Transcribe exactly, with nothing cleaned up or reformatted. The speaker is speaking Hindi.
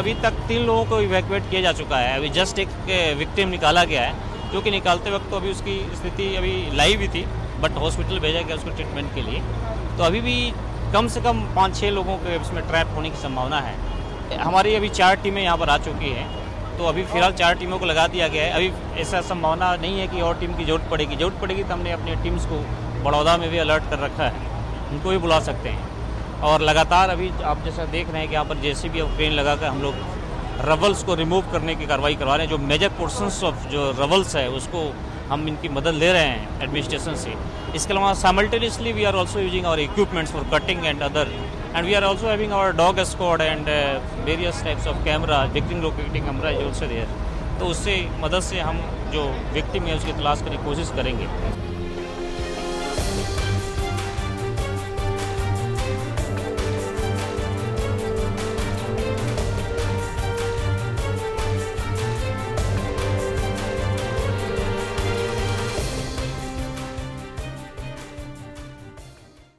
अभी तक तीन लोगों को इवैक्यूएट किया जा चुका है। अभी जस्ट एक विक्टिम निकाला गया है, जो कि निकालते वक्त तो अभी उसकी स्थिति अभी लाइव ही थी, बट हॉस्पिटल भेजा गया उसको ट्रीटमेंट के लिए। तो अभी भी कम से कम पाँच छः लोगों के इसमें ट्रैप होने की संभावना है। हमारी अभी चार टीमें यहाँ पर आ चुकी हैं, तो अभी फिलहाल चार टीमों को लगा दिया गया है। अभी ऐसा संभावना नहीं है कि और टीम की जरूरत पड़ेगी। जरूरत पड़ेगी तो हमने अपनी टीम्स को बड़ौदा में भी अलर्ट कर रखा है, उनको भी बुला सकते हैं। और लगातार अभी आप जैसा देख रहे हैं कि यहाँ पर जेसीबी और क्रेन लगाकर हम लोग रबल्स को रिमूव करने की कार्रवाई करवा रहे हैं। जो मेजर पोर्शंस ऑफ जो रबल्स है उसको हम इनकी मदद ले रहे हैं एडमिनिस्ट्रेशन से। इसके अलावा simultaneously we are also using our equipments for cutting and other, and we are also having our dog squad and various types of camera, victim locating camera is also there. तो उससे मदद से हम जो विक्टिम है उसकी तलाश करने की कोशिश करेंगे।